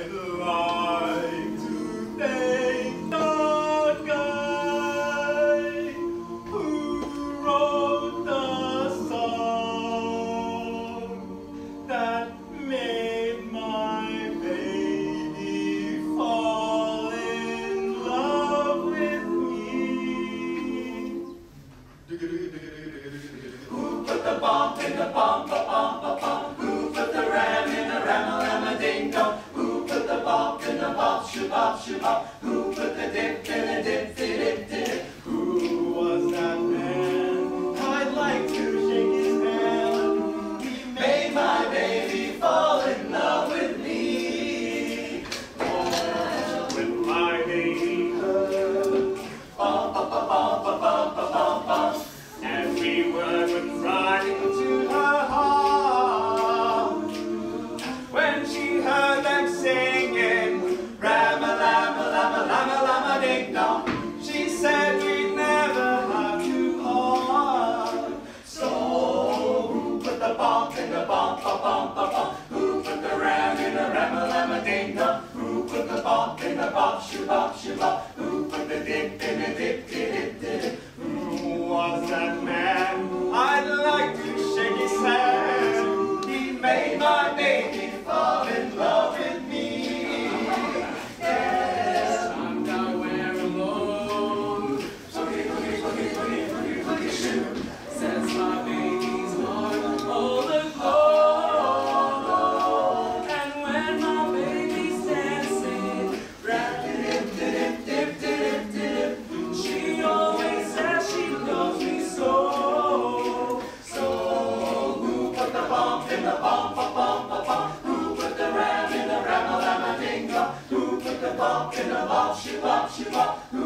I'd like to thank the guy who wrote the song that made my baby fall in love with me. Who put the bomb in the bomb, ba-bomb? Who put the ram in the ram-a-lam-a-ding-dong? Who put the bop in the bop, shoo-bop, shoo-bop? Who put the dip in the dip-de-dip-de-dip? Who was that man? I'd like to shake his hand. He made my baby fall in love with me. Oh, when my baby heard bum-ba-ba-bum-ba-bum-ba-bum-ba-bum, every word went right into her heart. When she heard them singing ram-a-lam-a-lam-a-lam-a-lam-a-ding-dong, she said we'd never have to part. So who put the bomb in the bomb, ba-bum-ba-bum? Who put the ram in the ram-a-lam-a-ding-dong? Who put the bomb in the bop, shoo-bop, shoo-bop? Who put the dip in the dip-de-dip-de-dip? Who was that man? I'd like to shake his hand. He made my baby fall in love with me. Yes, I'm nowhere alone. Boogie, boogie, boogie, boogie, boogie, boogie, shoot. Sets my baby's heart all aglow. And when my baby's dancing, rap-de-dip-de-dip-dip-de-dip-de-dip, she always says she loves me so. So who put the bomb in the bomb, ba-bum-ba-bum? Who put the ram in the ram-a-lam-a-ding-dong? Who put the bop in the bop, shoo-bop, shoo-bop? Who